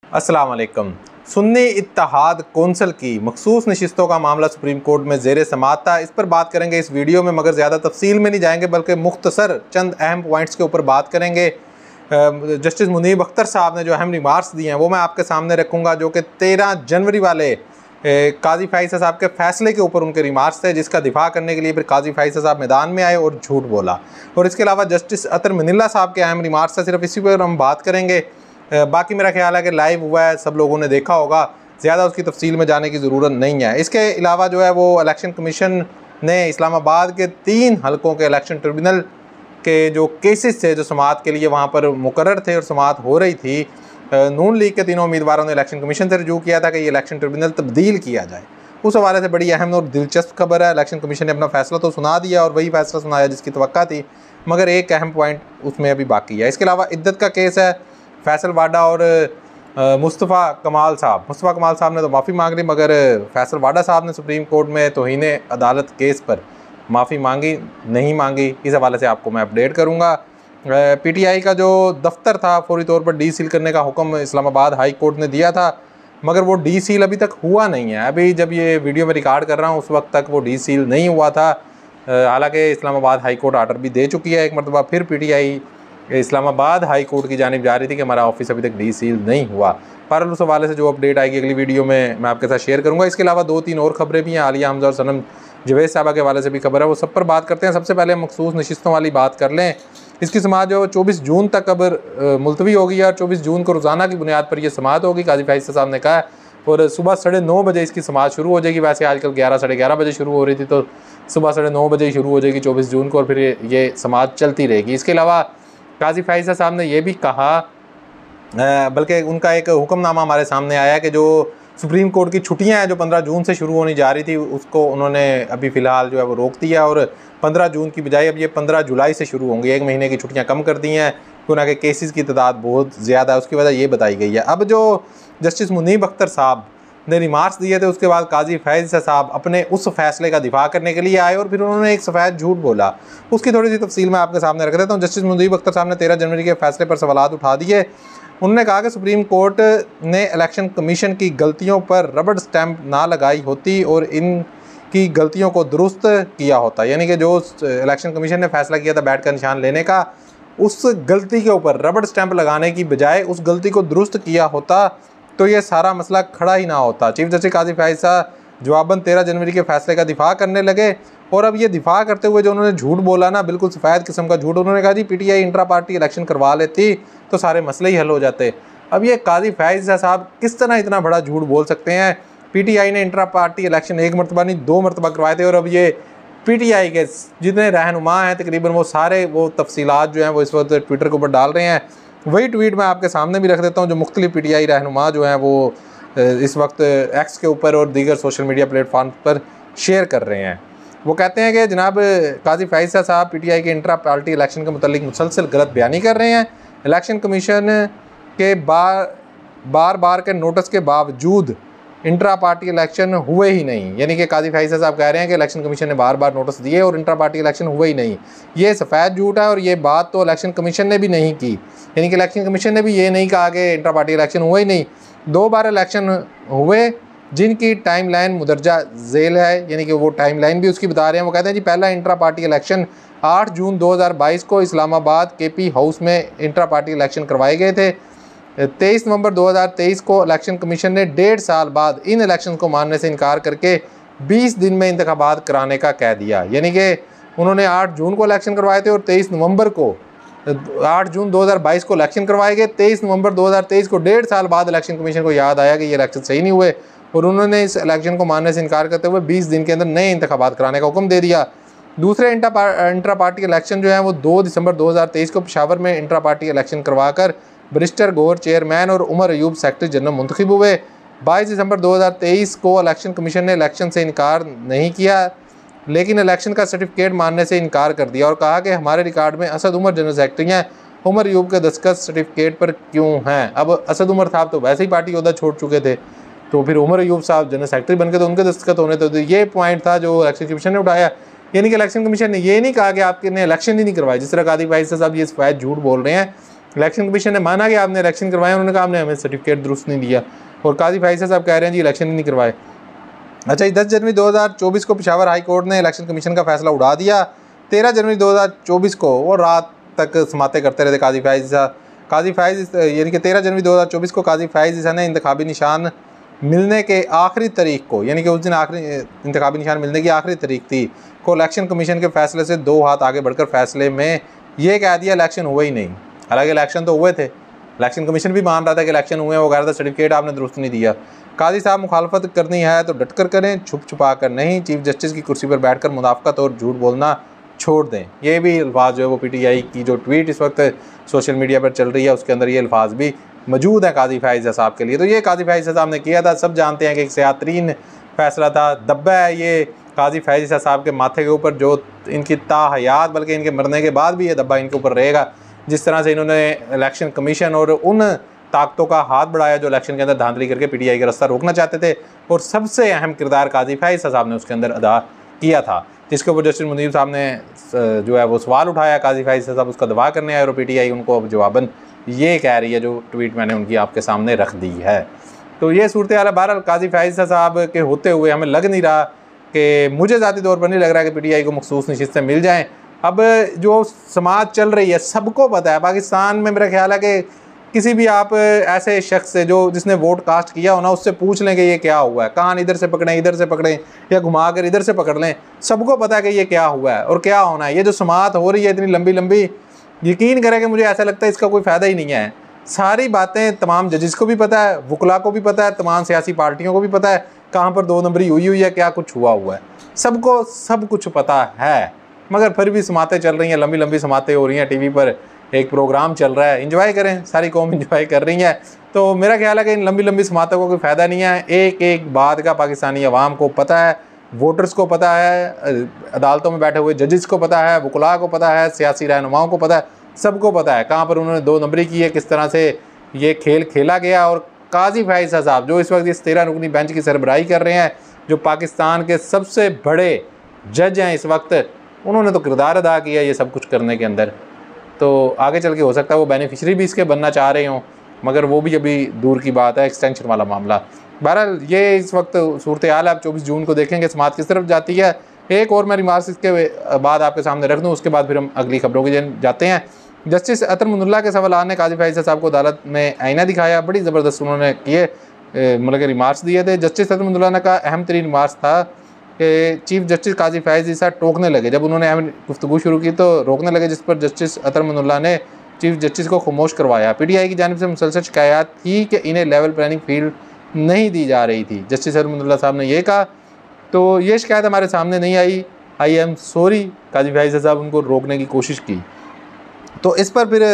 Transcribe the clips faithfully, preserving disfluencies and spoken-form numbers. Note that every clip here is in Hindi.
अस्सलाम वालेकुम। सुन्नी इत्तेहाद कौंसिल की मखसूस नशिस्तों का मामला सुप्रीम कोर्ट में ज़ेर समाअत था। इस पर बात करेंगे इस वीडियो में, मगर ज़्यादा तफसील में नहीं जाएंगे बल्कि मुख्तसर चंद अहम पॉइंट्स के ऊपर बात करेंगे। जस्टिस मुनीब अख्तर साहब ने जो अहम रिमार्क्स दिए हैं वो मैं आपके सामने रखूँगा, जो कि तेरह जनवरी वाले काजी फ़ाइज़ साहब के फ़ैसले के ऊपर उनके रिमार्क्स थे, जिसका दिफा करने के लिए फिर काजी फ़ाइज़ साहब मैदान में आए और झूठ बोला। और इसके अलावा जस्टिस अतर मनिल्ला साहब के अहम रिमार्क्स थे, सिर्फ इसी पर हम बात करेंगे। बाकी मेरा ख्याल है कि लाइव हुआ है, सब लोगों ने देखा होगा, ज़्यादा उसकी तफसील में जाने की ज़रूरत नहीं है। इसके अलावा जो है वो इलेक्शन कमीशन ने इस्लामाबाद के तीन हलकों के इलेक्शन ट्रिब्यूनल के जो केसेस थे जो समाअत के लिए वहाँ पर मुकर्रर थे और समाअत हो रही थी, नून लीग के तीनों उम्मीदवारों ने इलेक्शन कमीशन से रजू किया था कि ये इलेक्शन ट्रिब्यूनल तब्दील किया जाए। उस हवाले से बड़ी अहम और दिलचस्प खबर है। इलेक्शन कमीशन ने अपना फैसला तो सुना दिया और वही फैसला सुनाया जिसकी तवक्का थी, मगर एक अहम पॉइंट उसमें अभी बाकी है। इसके अलावा इद्दत का केस है, फैसल वाडा और मुस्तफ़ा कमाल साहब मुस्तफ़ा कमाल साहब ने तो माफ़ी मांग ली, मगर फैसल वाडा साहब ने सुप्रीम कोर्ट में तौहीन अदालत केस पर माफ़ी मांगी नहीं मांगी, इस हवाले से आपको मैं अपडेट करूँगा। पीटीआई का जो दफ्तर था फौरी तौर पर डी सील करने का हुक्म इस्लामाबाद हाई कोर्ट ने दिया था, मगर वो डी सील अभी तक हुआ नहीं है। अभी जब ये वीडियो में रिकॉर्ड कर रहा हूँ उस वक्त तक वो डी सील नहीं हुआ था। हालांकि इस्लामाबाद हाई कोर्ट आर्डर भी दे चुकी है एक मरतबा, फिर पीटीआई इस्लामाबाद हाई कोर्ट की जानिब जा रही थी कि हमारा ऑफिस अभी तक डी सील नहीं हुआ। पर उस हवाले से जो अपडेट आएगी अगली वीडियो में मैं आपके साथ शेयर करूँगा। इसके अलावा दो तीन और खबरें भी हैं, आलिया हमजा और सनम जवेद साहबा के हवाले से भी खबर है, वो सब पर बात करते हैं। सबसे पहले मखसूस नशिस्तों वाली बात कर लें। इसकी समाअत जो चौबीस जून तक अब मुलतवी होगी और चौबीस जून को रोज़ाना की बुनियाद पर यह समाअत होगी, काजी फ़ाइज़ साहब ने कहा है, और सुबह साढ़े नौ बजे इसकी समाअत शुरू हो जाएगी। वैसे आजकल ग्यारह साढ़े ग्यारह बजे शुरू हो रही थी, तो सुबह साढ़े नौ बजे ही शुरू हो जाएगी चौबीस जून को, और फिर ये समाअत चलती रहेगी। इसके अलावा काजी फ़ाइज़ साहब ने यह भी कहा, बल्कि उनका एक हुक्मनामा हमारे सामने आया है कि जो सुप्रीम कोर्ट की छुट्टियां हैं जो पंद्रह जून से शुरू होनी जा रही थी, उसको उन्होंने अभी फ़िलहाल जो है वो रोक दिया और पंद्रह जून की बजाय अब ये पंद्रह जुलाई से शुरू होंगी। एक महीने की छुट्टियां कम कर दी हैं क्योंकि के केसेस की तादाद बहुत ज़्यादा है, उसकी वजह ये बताई गई है। अब जो जस्टिस मुनीब अख्तर साहब ने रिमार्क्स दिए थे उसके बाद काजी फ़ाइज़ साहब अपने उस फैसले का दिफा करने के लिए आए और फिर उन्होंने एक सफ़ेद झूठ बोला। उसकी थोड़ी सी तफसील मैं आपके सामने रख देता हूँ। जस्टिस मुनीब अख्तर साहब ने तेरह जनवरी के फैसले पर सवालात उठा दिए। उन्होंने कहा कि सुप्रीम कोर्ट ने इलेक्शन कमीशन की गलतियों पर रबड़ स्टैंप ना लगाई होती और इन की गलतियों को दुरुस्त किया होता, यानी कि जो इलेक्शन कमीशन ने फैसला किया था बैठ का निशान लेने का, उस गलती के ऊपर रबड़ स्टैंप लगाने की बजाय उस गलती को दुरुस्त किया होता तो ये सारा मसला खड़ा ही ना होता। चीफ जस्टिस काजी फ़ाइज़ साहब जवाबन तेरह जनवरी के फैसले का दिफा करने लगे, और अब ये दिफा करते हुए जो उन्होंने झूठ बोला ना, बिल्कुल सफ़ेद किस्म का झूठ, उन्होंने कहा जी पीटीआई इंट्रा पार्टी इलेक्शन करवा लेती तो सारे मसले ही हल हो जाते। अब ये काजी फ़ाइज़ साहब किस तरह इतना बड़ा झूठ बोल सकते हैं? पीटीआई ने इंट्रा पार्टी इलेक्शन एक मरतबा नहीं दो मरतबा करवाए थे, और अब ये पीटीआई के जितने रहनुमा हैं तकरीबन वो सारे वो तफसीलात जो हैं वो इस वक्त ट्विटर के ऊपर डाल रहे हैं। वही ट्वीट मैं आपके सामने भी रख देता हूँ जो मुख्तलिफ पीटीआई रहनुमा जो हैं वो इस वक्त एक्स के ऊपर और दीगर सोशल मीडिया प्लेटफॉर्म पर शेयर कर रहे हैं। वो कहते हैं कि जनाब काजी फ़ाइज़ साहब पीटीआई के इंट्रा पार्टी इलेक्शन के मुतालिक मुसलसल गलत बयानी कर रहे हैं। इलेक्शन कमीशन के बार बार बार के नोटिस के बावजूद इंट्रा पार्टी इलेक्शन हुए ही नहीं, यानी कि काजी फ़ाइज़ साहब कह रहे हैं कि इलेक्शन कमीशन ने बार बार नोटिस दिए और इंट्रा पार्टी इलेक्शन हुए ही नहीं। ये सफ़ेद झूठ है और ये बात तो इलेक्शन कमीशन ने भी नहीं की, यानी कि इलेक्शन कमीशन ने भी ये नहीं कहा कि इंट्रा पार्टी इलेक्शन हुए ही नहीं। दो बार इलेक्शन हुए जिनकी टाइम लाइन मुदरजा झेल है, यानी कि वो टाइम लाइन भी उसकी बता रहे हैं। वो कहते हैं जी पहला इंट्रा पार्टी इलेक्शन आठ जून दो हज़ार बाईस को इस्लामाबाद के पी हाउस में इंट्रा पार्टी इलेक्शन करवाए गए थे। तेईस नवंबर दो हज़ार तेईस को इलेक्शन कमीशन ने डेढ़ साल बाद इन इलेक्शन को मानने से इनकार करके बीस दिन में इंतखाबात कराने का कह दिया, यानी कि उन्होंने आठ जून को इलेक्शन करवाए थे और तेईस नवंबर को आठ जून दो हज़ार बाईस को इलेक्शन करवाए गए। तेईस नवंबर दो हज़ार तेईस को डेढ़ साल बाद इलेक्शन कमीशन को याद आया कि ये इलेक्शन सही नहीं हुए और उन्होंने इस इलेक्शन को मानने से इनकार करते हुए बीस दिन के अंदर नए इंतखाबात कराने का हुक्म दे दिया। दूसरे इंट्रा इंट्रा पार्टी इलेक्शन जो है वो दो दिसंबर दो हज़ार तेईस को पेशावर में इंट्रा पार्टी इलेक्शन करवाकर बैरिस्टर गौहर चेयरमैन और उमर अयूब सेक्रेटरी जनरल मुंतखब हुए। बाईस दिसंबर दो हज़ार तेईस को इलेक्शन कमीशन ने इलेक्शन से इनकार नहीं किया, लेकिन इलेक्शन का सर्टिफिकेट मानने से इनकार कर दिया और कहा कि हमारे रिकॉर्ड में असद उमर जनरल सेक्रेटरी हैं, उमर अयूब के दस्तखत सर्टिफिकेट पर क्यों हैं? अब असद उमर साहब तो वैसे ही पार्टी ओहदा छोड़ चुके थे, तो फिर उमर अयूब साहब जनरल सेक्रेटरी बन के तो उनके दस्तखत होने थे। तो ये पॉइंट था जो इलेक्शन कमीशन ने उठाया, यानी कि इलेक्शन कमीशन ने ये नहीं कहा कि आपने इलेक्शन ही नहीं करवाए, जिस तरह कादी फ़ाइज़ साहब ये सफ़ेद झूठ बोल रहे हैं इलेक्शन कमीशन ने माना कि आपने इलेक्शन करवाए, उन्होंने कहा आपने हमें सर्टिफिकेट दुरुस्त नहीं दिया, और काजी फाइज साहब कह रहे हैं जी इलेक्शन ही नहीं करवाए। अच्छा, दस जनवरी दो हज़ार चौबीस को पेशावर हाई कोर्ट ने इलेक्शन कमीशन का फैसला उड़ा दिया। तेरह जनवरी दो हज़ार चौबीस को वो रात तक समाते करते रहे काजी फाइज काजी फाइज यानी कि तेरह जनवरी दो हज़ार चौबीस को काजी फाइज ने इंतखाबी निशान मिलने के आखिरी तारीख को, यानी कि उस दिन आखिरी इंतखाबी निशान मिलने की आखिरी तारीख थी, को इलेक्शन कमीशन के फैसले से दो हाथ आगे बढ़कर फैसले में ये कह दिया इलेक्शन हुए ही नहीं। हालांकि इलेक्शन तो हुए थे, इलेक्शन कमीशन भी मान रहा था कि इलेक्शन हुए हैं वगैरह, सर्टिफिकेट आपने दुरुस्त नहीं दिया। काजी साहब मुखालफत करनी है तो डट कर करें, छुप छुपा कर नहीं। चीफ जस्टिस की कुर्सी पर बैठकर मुनाफकत और झूठ बोलना छोड़ दें। ये भी अल्फाज जो है वो पीटीआई की जो ट्वीट इस वक्त सोशल मीडिया पर चल रही है उसके अंदर ये अल्फाज भी मौजूद है काजी फाइज साहब के लिए। तो ये काजी फाइज साहब ने किया था, सब जानते हैं कि एक सियातरीन फैसला था, दब्बा है ये काजी फाइज साहब के माथे के ऊपर, जो इनकी ताहयात बल्कि इनके मरने के बाद भी ये दब्बा इनके ऊपर रहेगा। जिस तरह से इन्होंने इलेक्शन कमीशन और उन ताकतों का हाथ बढ़ाया जो इलेक्शन के अंदर धांधली करके पीटीआई का रास्ता रोकना चाहते थे, और सबसे अहम किरदार काजी फाइज साहब ने उसके अंदर अदा किया था, जिसके ऊपर जस्टिस मुनीर साहब ने जो है वो सवाल उठाया। काजी फाइज साहब उसका दवा करने आए और पीटीआई उनको अब जवाबन ये कह रही है जो ट्वीट मैंने उनकी आपके सामने रख दी है। तो ये सूरत हाल है। बहरहाल काजी फाइज साहब के होते हुए हमें लग नहीं रहा कि, मुझे ज़ाती तौर पर नहीं लग रहा कि पीटीआई को मखसूस नशिस्तें मिल जाएँ। अब जो समाज चल रही है सबको पता है, पाकिस्तान में मेरा ख्याल है कि किसी भी आप ऐसे शख्स से जो जिसने वोट कास्ट किया हो ना, उससे पूछ लें कि ये क्या हुआ है, कान इधर से पकड़ें इधर से पकड़ें या घुमा कर इधर से पकड़ लें, सबको पता है कि ये क्या हुआ है और क्या होना है। ये जो समात हो रही है इतनी लंबी लंबी, यकीन करें कि मुझे ऐसा लगता है इसका कोई फ़ायदा ही नहीं है। सारी बातें तमाम जजेस को भी पता है, वकला को भी पता है, तमाम सियासी पार्टियों को भी पता है कहाँ पर दो नंबरी हुई हुई है, क्या कुछ हुआ हुआ है, सबको सब कुछ पता है। मगर फिर भी समातें चल रही हैं, लंबी लंबी समातें हो रही हैं, टीवी पर एक प्रोग्राम चल रहा है, एंजॉय करें, सारी कौम एंजॉय कर रही है। तो मेरा ख्याल है कि इन लंबी लंबी समातों को कोई फ़ायदा नहीं है। एक एक बात का पाकिस्तानी अवाम को पता है, वोटर्स को पता है, अदालतों में बैठे हुए जजेस को पता है, वकला को पता है, सियासी रहनुमाओं को पता है, सबको पता है कहाँ पर उन्होंने दो नंबरी की है, किस तरह से ये खेल खेला गया। और काजी फाइज साहब जो इस वक्त इस तेरह रुकनी बेंच की सरबराही कर रहे हैं, जो पाकिस्तान के सबसे बड़े जज हैं इस वक्त, उन्होंने तो किरदार अदा किया ये सब कुछ करने के अंदर। तो आगे चल के हो सकता है वो बेनिफिशरी भी इसके बनना चाह रहे हों, मगर वो भी अभी दूर की बात है, एक्सटेंशन वाला मामला। बहरहाल ये इस वक्त सूरत हाल है। आप चौबीस जून को देखेंगे समात किस तरफ जाती है। एक और मैं रिमार्क्स इसके बाद आपके सामने रख दूँ, उसके बाद फिर हम अगली खबरों के जाते हैं। जस्टिस अतर मुनल्ला के सवाल ने काजी फाइज साहब को अदालत में आईना दिखाया, बड़ी ज़बरदस्त उन्होंने किए मतलब के रिमार्क्स दिए थे। जस्टिस अतर मुनल्ला ने का अहम तरीन रिमार्क्स था कि चीफ जस्टिस काजी फाइज साहब टोकने लगे, जब उन्होंने अहम गुफ्तगू शुरू की तो रोकने लगे, जिस पर जस्टिस अतर मुनल्ला ने चीफ जस्टिस को खामोश करवाया। पीटीआई की जानिब से मुसलसल शिकायत थी कि इन्हें लेवल प्लानिंग फील्ड नहीं दी जा रही थी। जस्टिस अतर मुनल्ला साहब ने यह कहा, तो ये शिकायत हमारे सामने नहीं आई, आई एम सॉरी। काजी फाइज साहब उनको रोकने की कोशिश की। तो इस पर फिर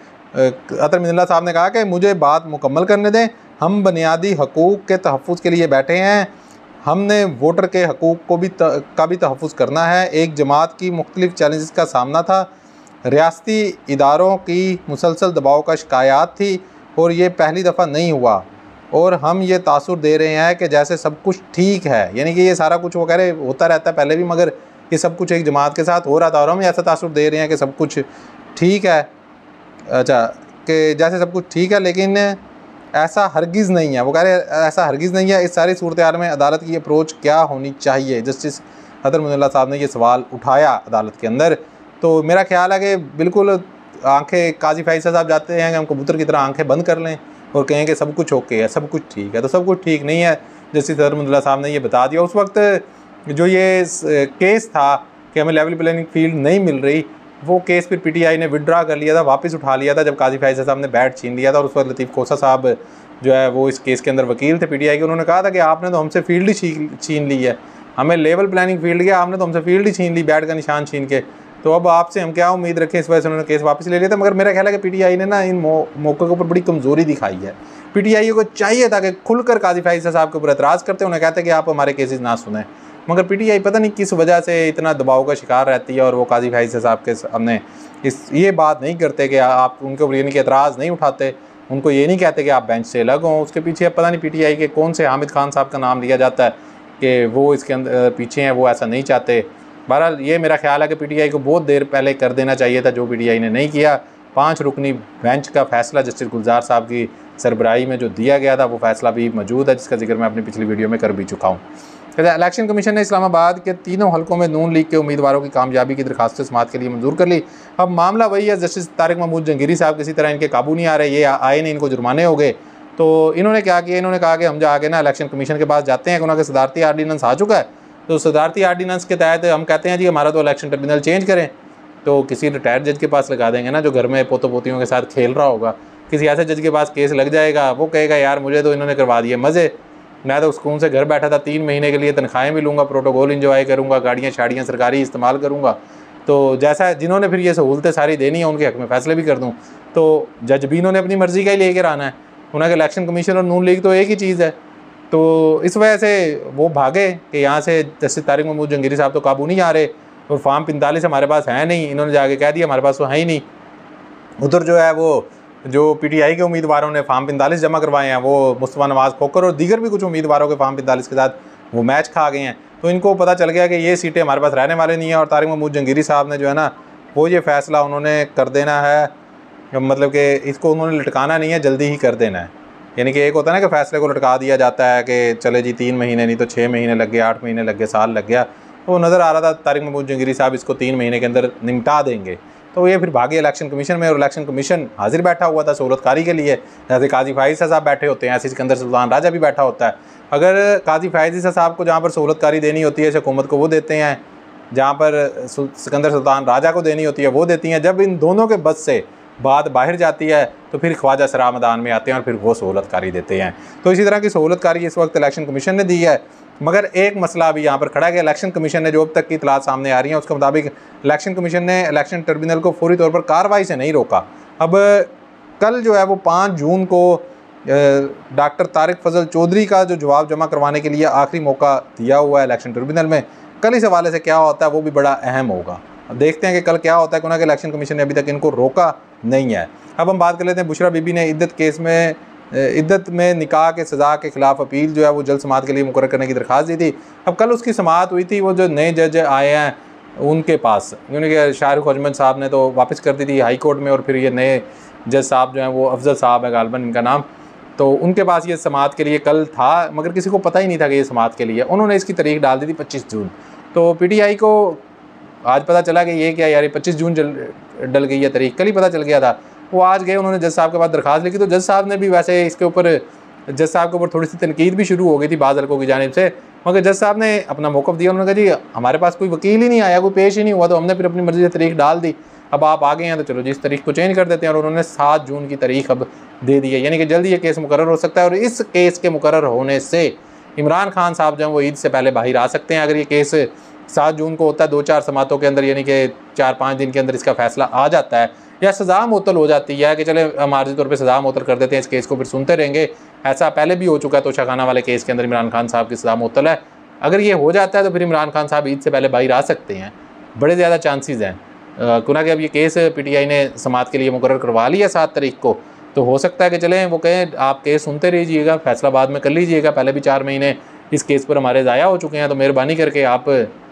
अतर मुनल्ला साहब ने कहा कि मुझे बात मुकम्मल करने दें, हम बुनियादी हकूक़ के तहफ़्फ़ुज़ के लिए बैठे हैं, हमने वोटर के हकूक़ को भी त, का भी तहफ़्फ़ुज़ करना है। एक जमात की मुख्तलिफ़ चैलेंजेस का सामना था, रियासती इदारों की मुसलसल दबाव का शिकायत थी और ये पहली दफ़ा नहीं हुआ, और हम ये तासुर दे रहे हैं कि जैसे सब कुछ ठीक है, यानी कि ये सारा कुछ वो कह रहे होता रहता है पहले भी, मगर ये सब कुछ एक जमात के साथ हो रहा था और हम ऐसा तासुर दे रहे हैं कि सब कुछ ठीक है। अच्छा, कि जैसे सब कुछ ठीक है, लेकिन ऐसा हरगिज़ नहीं है। वो कह रहे ऐसा हरगिज़ नहीं है। इस सारी सूरत हाल में अदालत की अप्रोच क्या होनी चाहिए? जस्टिस अतर मुनल्ला साहब ने ये सवाल उठाया अदालत के अंदर। तो मेरा ख्याल है कि बिल्कुल आंखें काजी फाइज साहब जाते हैं कि हम कबूतर की तरह आंखें बंद कर लें और कहें कि सब कुछ ओके है, सब कुछ ठीक है। तो सब कुछ ठीक नहीं है। जस्टिस अतर मुनल्ला साहब ने ये बता दिया। उस वक्त जो ये केस था कि हमें लेवल प्लानिंग फील्ड नहीं मिल रही, वो केस फिर पीटीआई ने विड्रा कर लिया था, वापस उठा लिया था जब काजी फाइज साहब ने बैट छीन लिया था। और उस वक्त लतीफ़ खोसा साहब जो है वो इस केस के अंदर वकील थे पीटीआई के, उन्होंने कहा था कि आपने तो हमसे फील्ड ही छीन ली है, हमें लेवल प्लानिंग फील्ड गया, आपने तो हमसे फील्ड ही छीन ली बैट का निशान छीन के, तो अब आपसे हम क्या उम्मीद रखें। इस वजह से उन्होंने केस वापस ले लिया था। मगर मेरा ख्याल है कि पीटीआई ने ना इन मौक़ों के ऊपर बड़ी कमज़ोरी दिखाई है। पीटीआई को चाहिए था कि खुलकर काजी फाइज साहब के ऊपर एतराज़ करते, उन्हें कहते कि आप हमारे केसेस ना सुनें, मगर पीटीआई पता नहीं किस वजह से इतना दबाव का शिकार रहती है और वो काजी फाइज साहब के सामने इस ये बात नहीं करते कि आप उनके ऊपर यानी कि एतराज़ नहीं उठाते, उनको ये नहीं कहते कि आप बेंच से अलग हों। उसके पीछे पता नहीं पीटीआई के कौन से हामिद खान साहब का नाम लिया जाता है कि वो इसके अंदर पीछे हैं, वो ऐसा नहीं चाहते। बहरहाल ये मेरा ख्याल है कि पीटीआई को बहुत देर पहले कर देना चाहिए था, जो पीटीआई ने नहीं किया। पाँच रुकनी बेंच का फ़ैसला जस्टिस गुलजार साहब की सरबराही में जो दिया गया था वो फ़ैसला भी मौजूद है, जिसका जिक्र मैं अपनी पिछली वीडियो में कर भी चुका हूँ। इलेक्शन कमीशन ने इस्लामाबाद के तीनों हलकों में नून लीग के उम्मीदवारों की कामयाबी की दरखास्त समाअत के लिए मंजूर कर ली। अब मामला वही है, जस्टिस तारिक महमूद जंगीरी साहब किसी तरह इनके काबू नहीं आ रहे, ये आए नहीं, इनको जुर्माने हो गए। तो इन्होंने क्या किया, इन्होंने कहा कि हम जाके ना इलेक्शन कमीशन के पास जाते हैं कि उनका सदारती आर्डीनेंस आ चुका है, तो सदारती आर्डीनेंस के तहत हम कहते हैं जी हमारा तो इलेक्शन ट्रिब्यूनल चेंज करें। तो किसी रिटायर्ड जज के पास लगा देंगे ना, जो घर में पोतों पोतियों के साथ खेल रहा होगा, किसी ऐसे जज के पास केस लग जाएगा, वो कहेगा यार मुझे तो इन्होंने करवा दिए मज़े, मैं तो सुकून से घर बैठा था, तीन महीने के लिए तनख्वाहें भी लूँगा, प्रोटोकॉल इंजॉय करूँगा, गाड़ियाँ शाड़ियाँ सरकारी इस्तेमाल करूँगा। तो जैसा जिन्होंने फिर ये सहूलतें सारी देनी है उनके हक़ में फ़ैसले भी कर दूँ, तो जज भी इन्होंने अपनी मर्ज़ी का ही लेकर आना है। उन्होंने इलेक्शन कमीशन और नून लीग तो एक ही चीज़ है। तो इस वजह से वो भागे कि यहाँ से जस्टिस तारिक महमूद जंगीरी साहब तो काबू नहीं आ रहे, और फार्म पैंतालीस हमारे पास है नहीं, इन्होंने जाके कह दिया हमारे पास तो है ही नहीं। उधर जो है वो जो पीटीआई के उम्मीदवारों ने फार्म पैंतालीस जमा करवाए हैं, वो मुस्तफ़ा नवाज़ खोकर और दीगर भी कुछ उम्मीदवारों के फार्म पैंतालीस के साथ वो मैच खा गए हैं। तो इनको पता चल गया कि ये सीटें हमारे पास रहने वाले नहीं हैं, और तारिक महमूद जंगीरी साहब ने जो है ना वो ये फ़ैसला उन्होंने कर देना है, मतलब कि इसको उन्होंने लटकाना नहीं है, जल्दी ही कर देना है। यानी कि एक होता है ना कि फ़ैसले को लटका दिया जाता है कि चले जी तीन महीने नहीं तो छः महीने लग गए, आठ महीने लग गए, साल लग गया, तो नज़र आ रहा था तारिक महमूद जंगीरी साहब इसको तीन महीने के अंदर निपटा देंगे। तो ये फिर भागे इलेक्शन कमीशन में, और इलेक्शन कमीशन हाजिर बैठा हुआ था सहूलतकारी के लिए, जैसे काजी फ़ाइज़ साहब बैठे होते हैं ऐसे सिकंदर सुल्तान राजा भी बैठा होता है। अगर काजी फ़ाइज़ साहब को जहाँ पर सहूलतकारी देनी होती है इस हुकूमत को वो देते हैं, जहाँ पर सिकंदर सुल्तान राजा को देनी होती है वो देती हैं। जब इन दोनों के बस से बात बाहर जाती है तो फिर ख्वाजा सरा मैदान में आते हैं और फिर वो सहूलतकारी देते हैं। तो इसी तरह की सहूलतकारी इस वक्त इलेक्शन कमीशन ने दी है। मगर एक मसला अभी यहाँ पर खड़ा है कि इलेक्शन कमीशन ने जो अब तक की इतलात सामने आ रही हैं उसके मुताबिक इलेक्शन कमीशन ने इलेक्शन ट्रिब्यूनल को फौरी तौर पर कार्रवाई से नहीं रोका। अब कल जो है वो पाँच जून को डॉक्टर तारिक फजल चौधरी का जो जवाब जमा करवाने के लिए आखिरी मौका दिया हुआ है इलेक्शन ट्रिब्यूनल में। कल इस हवाले से क्या होता है वो भी बड़ा अहम होगा। अब देखते हैं कि कल क्या होता है, क्योंकि इलेक्शन कमीशन ने अभी तक इनको रोका नहीं है। अब हम बात कर लेते हैं बुशरा बीबी ने इद्दत केस में इद्दत में निकाह के सज़ा के ख़िलाफ़ अपील जो है वो जल्द समाअत के लिए मुकर्रर करने की दरख्वास्त दी थी। अब कल उसकी समाअत हुई थी, वो जो नए जज आए हैं उनके पास, क्योंकि शाहरुख अजमल साहब ने तो वापस कर दी थी हाई कोर्ट में, और फिर ये नए जज साहब जो हैं वो अफजल साहब है गालबन इनका नाम, तो उनके पास ये समाअत के लिए कल था, मगर किसी को पता ही नहीं था कि ये समाअत के लिए। उन्होंने इसकी तारीख डाल दी थी पच्चीस जून। तो पीटीआई को आज पता चला कि ये क्या यार पच्चीस जून जल डल गई है तारीख, कल ही पता चल गया था। वो आज गए, उन्होंने जज साहब के पास दरख्वास्त लिखी, तो जज साहब ने भी वैसे इसके ऊपर जज साहब के ऊपर थोड़ी सी तनकीद भी शुरू हो गई थी बाज़ हल्कों की जानिब से, मगर जज साहब ने अपना मौक़िफ़ दिया। उन्होंने कहा जी हमारे पास कोई वकील ही नहीं आया, कोई पेश ही नहीं हुआ, तो हमने फिर अपनी मर्ज़ी से तारीख डाल दी। अब आप आ गए हैं तो चलो जी इस तारीख को चेंज कर देते हैं, और उन्होंने सात जून की तारीख अब दे दी है, यानी कि जल्दी ये केस मुकर्रर हो सकता है। और इस केस के मुकर्रर होने से इमरान खान साहब जो हैं वो ईद से पहले बाहर आ सकते हैं। अगर ये केस सात जून को होता है, दो चार समातों के अंदर, यानी कि चार पाँच दिन के अंदर इसका फैसला आ जाता है, या सज़ा मुअत्तल हो जाती है कि चले हम आर्जी तौर पे सज़ा मुअत्तल कर देते हैं, इस केस को फिर सुनते रहेंगे। ऐसा पहले भी हो चुका है, तोशाखाना वाले केस के अंदर इमरान खान साहब की सज़ा मुअत्तल है। अगर ये हो जाता है तो फिर इमरान खान साहब ईद से पहले बाहर आ सकते हैं, बड़े ज़्यादा चांसेस हैं। क्योंकि अब ये केस पीटीआई ने समाअत के लिए मुकर्रर करवा लिया सात तारीख को, तो हो सकता है कि चलें वो कहें आप केस सुनते रहिएगा, फैसला बाद में कर लीजिएगा, पहले भी चार महीने इस केस पर हमारे ज़ाया हो चुके हैं, तो मेहरबानी करके आप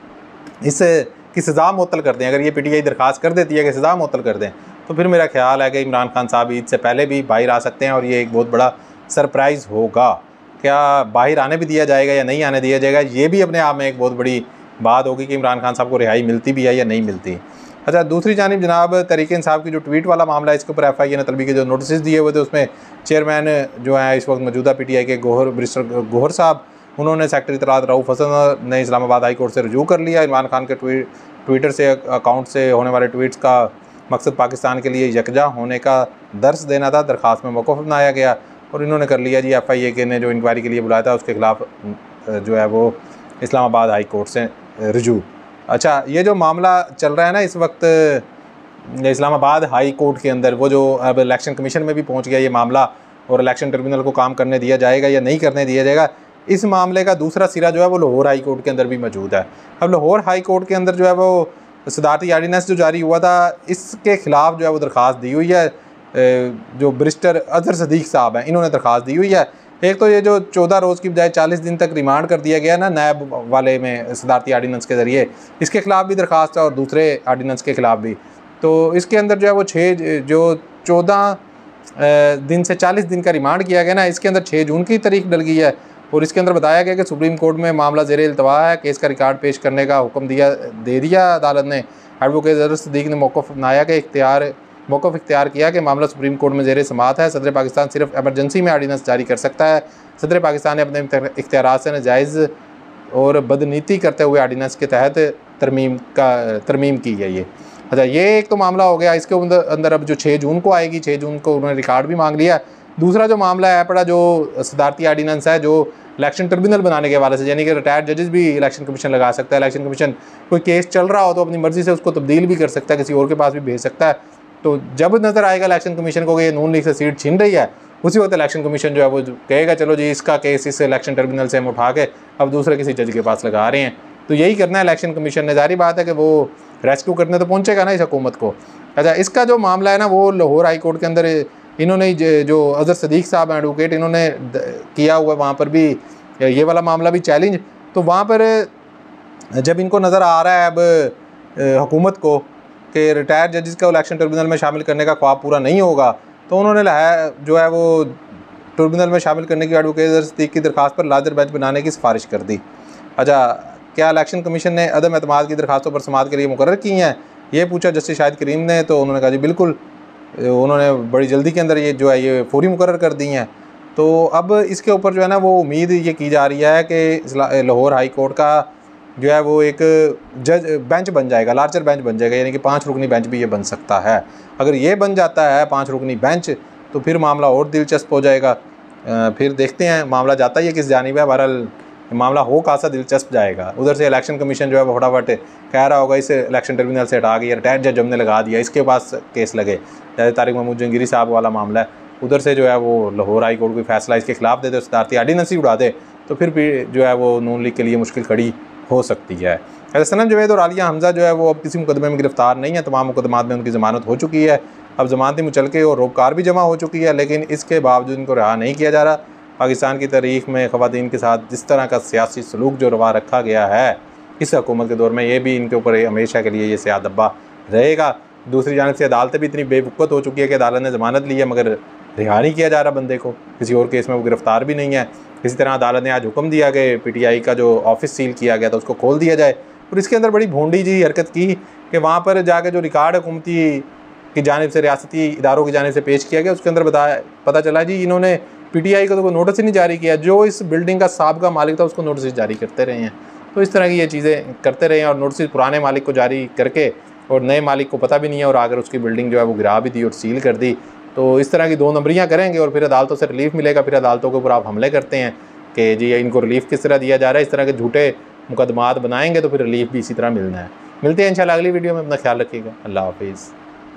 इस की सज़ा मुअत्तल कर दें। अगर ये पीटीआई दरख्वास्त कर देती है कि सज़ा मुअत्तल कर दें, तो फिर मेरा ख्याल है कि इमरान खान साहब ईद से पहले भी बाहर आ सकते हैं, और ये एक बहुत बड़ा सरप्राइज़ होगा। क्या बाहर आने भी दिया जाएगा या नहीं आने दिया जाएगा, ये भी अपने आप में एक बहुत बड़ी बात होगी कि इमरान खान साहब को रिहाई मिलती भी है या नहीं मिलती। अच्छा, दूसरी जानिब जनाब तहरीक इंसाफ की जो ट्वीट वाला मामला है, इसके ऊपर एफ आई ए ने तलबी के जो नोटिस दिए हुए थे, उसमें चेयरमैन जो है इस वक्त मौजूदा पी टी आई के गोहर बैरिस्टर गोहर साहब, उन्होंने सेक्रेटरी इत्तलात रऊफ़ हसन ने इस्लामाबाद हाई कोर्ट से रजू कर लिया। इमरान खान के ट्वीट ट्विटर से अकाउंट से होने वाले ट्वीट्स का मकसद पाकिस्तान के लिए यकजा होने का दर्स देना था, दरख्वास्त में मौक़िफ़ अपनाया गया, और इन्होंने कर लिया जी एफ आई ए के ने जो इंक्वायरी के लिए बुलाया था उसके ख़िलाफ़ जो है वो इस्लामाबाद हाई कोर्ट से रजू। अच्छा, ये जो मामला चल रहा है ना इस वक्त इस्लामाबाद हाई कोर्ट के अंदर, वो जो अब इलेक्शन कमीशन में भी पहुंच गया ये मामला, और इलेक्शन ट्रिब्यूनल को काम करने दिया जाएगा या नहीं करने दिया जाएगा, इस मामले का दूसरा सिरा जो है वो लाहौर हाई कोर्ट के अंदर भी मौजूद है। अब लाहौर हाई कोर्ट के अंदर जो है वो सदारती आर्डीनेंस जो जारी हुआ था, इसके ख़िलाफ़ जो है वो दरख्वास्त दी हुई है, जो बैरिस्टर अजहर सदीक साहब हैं इन्होंने दरख्वास्त दी हुई है। एक तो ये जो चौदह रोज़ की बजाय चालीस दिन तक रिमांड कर दिया गया ना नैब वाले में सदारती आर्डीनेंस के ज़रिए, इसके ख़िलाफ़ भी दरख्वास्त है और दूसरे आर्डीनेंस के ख़िलाफ़ भी। तो इसके अंदर जो है वो छः जो चौदह दिन से चालीस दिन का रिमांड किया गया ना, इसके अंदर छः जून की तारीख डल गई है और इसके अंदर बताया गया कि सुप्रीम कोर्ट में मामला ज़ेरे इल्तवा है, केस का रिकॉर्ड पेश करने का हुक्म दिया दे दिया अदालत ने। एडवोकेट अजहर सिद्दीकी ने मौक़िफ़ अपनाया कि इख्तियार मौक़िफ़ इख्तियार किया कि मामला सुप्रीम कोर्ट में ज़ेरे समाअत है। सदर पाकिस्तान सिर्फ एमरजेंसी में आर्डीनेंस जारी कर सकता है। सदर पाकिस्तान ने अपने इख्तियारात से नाजायज़ और बदनीति करते हुए आर्डीनेंस के तहत तरमीम का तरमीम की है ये। अच्छा, ये एक तो मामला हो गया। इसके अंदर अंदर अब जो छः जून को आएगी, छः जून को उन्होंने रिकॉर्ड भी मांग लिया। दूसरा जो मामला है पड़ा जो सदारती आर्डीनेंस है, जो इलेक्शन ट्रिब्यूनल बनाने के हवाले से, यानी कि रिटायर्ड जजेस भी इलेक्शन कमीशन लगा सकता है। इलेक्शन कमीशन कोई केस चल रहा हो तो अपनी मर्ज़ी से उसको तब्दील भी कर सकता है, किसी और के पास भी भेज सकता है। तो जब नज़र आएगा इलेक्शन कमीशन को कि ये नून लीग से सीट छीन रही है, उसी वक्त इलेक्शन कमीशन जो है वो कहेगा चलो जी इसका केस इस इलेक्शन ट्रिब्यूनल से हम उठा के अब दूसरे किसी जज के पास लगा रहे हैं। तो यही करना है इलेक्शन कमीशन ने। जारी बात है कि वो रेस्क्यू करने तो पहुँचेगा ना इस हुकूमत को। अच्छा, इसका जो मामला है ना वो लाहौर हाई कोर्ट के अंदर इन्होंने जो अजहर सिद्दीकी साहब हैं एडवोकेट, इन्होंने किया हुआ वहाँ पर भी ये वाला मामला भी चैलेंज। तो वहाँ पर जब इनको नज़र आ रहा है अब हुकूमत को कि रिटायर्ड जजेस को इलेक्शन ट्रिब्यूनल में शामिल करने का ख्वाब पूरा नहीं होगा, तो उन्होंने जो है वो ट्रिब्यूनल में शामिल करने की एडवोकेट अजहर सिद्दीकी की दरख्वास्त पर लार्जर बेंच बनाने की सिफारिश कर दी। अच्छा, क्या इलेक्शन कमीशन ने अदम एतमाद की दरखास्तों पर समाअत के लिए मुकर्रर की हैं, ये पूछा जस्टिस शाहिद करीम ने। तो उन्होंने कहा जी बिल्कुल, उन्होंने बड़ी जल्दी के अंदर ये जो है ये फौरी मुकर्रर कर दी हैं। तो अब इसके ऊपर जो है ना वो उम्मीद ये की जा रही है कि लाहौर हाई कोर्ट का जो है वो एक जज बेंच बन जाएगा, लार्जर बेंच बन जाएगा, यानी कि पाँच रुकनी बेंच भी ये बन सकता है। अगर ये बन जाता है पाँच रुकनी बेंच तो फिर मामला और दिलचस्प हो जाएगा। फिर देखते हैं मामला जाता ही है किस जानिब है। बहरहाल मामला हो खासा दिलचस्प जाएगा। उधर से इलेक्शन कमीशन जो है वो फटाफट कह रहा होगा इसे इलेक्शन ट्रिब्यूनल से हटा के रिटायर्ड जज हमने लगा दिया, इसके पास केस लगे। जैसे तारिक महमूद जंगीरी साहब वाला मामला है, उधर से जो है वो लाहौर हाई कोर्ट कोई फैसला इसके खिलाफ दे दे, सदारती आर्डीनेंस ही उड़ा दे, तो फिर भी जो है वो नून लीग के लिए मुश्किल खड़ी हो सकती है। ऐसे सनम जवेद और आलिया हमजा जो है वो अब किसी मुकदमे में गिरफ्तार नहीं है। तमाम मुकदमात में उनकी ज़मानत हो चुकी है। अब ज़मानती मुचलके और रोबकार भी जमा हो चुकी है, लेकिन इसके बावजूद इनको रिहा नहीं किया जा रहा। पाकिस्तान की तारीख़ में ख़वातीन के साथ जिस तरह का सियासी सलूक जो रवा रखा गया है इस हुकूमत के दौर में, ये भी इनके ऊपर हमेशा के लिए ये स्याह धब्बा रहेगा। दूसरी जानिब से अदालतें भी इतनी बेवकूफ़त हो चुकी है कि अदालत ने ज़मानत ली है मगर रिहा नहीं किया जा रहा बंदे को, किसी और केस में वो गिरफ़्तार भी नहीं है। इसी तरह अदालत ने आज हुक्म दिया कि पी टी आई का जो ऑफिस सील किया गया था उसको खोल दिया जाए। और इसके अंदर बड़ी भोंडी जी हरकत की कि वहाँ पर जाकर जो रिकॉर्ड हुकूमती की जानिब से रियासती इदारों की जानिब से पेश किया गया उसके अंदर बताया पता चला जी इन्होंने पी टी आई को तो कोई नोटिस ही नहीं जारी किया। जो इस बिल्डिंग का साबका मालिक था उसको नोटिस जारी करते रहे हैं। तो इस तरह की ये चीज़ें करते रहे हैं और नोटिस पुराने मालिक को जारी करके और नए मालिक को पता भी नहीं है और आकर उसकी बिल्डिंग जो है वो गिरा भी दी और सील कर दी। तो इस तरह की दो नंबरियाँ करेंगे और फिर अदालतों से रिलीफ मिलेगा। फिर अदालतों के ऊपर आप हमले करते हैं कि जी इनको रिलीफ किस तरह दिया जा रहा है। इस तरह के झूठे मुकदमात बनाएंगे तो फिर रिलीफ भी इसी तरह मिलना है। मिलते हैं इंशाल्लाह अगली वीडियो में। अपना ख्याल रखिएगा। अल्लाह हाफिज़।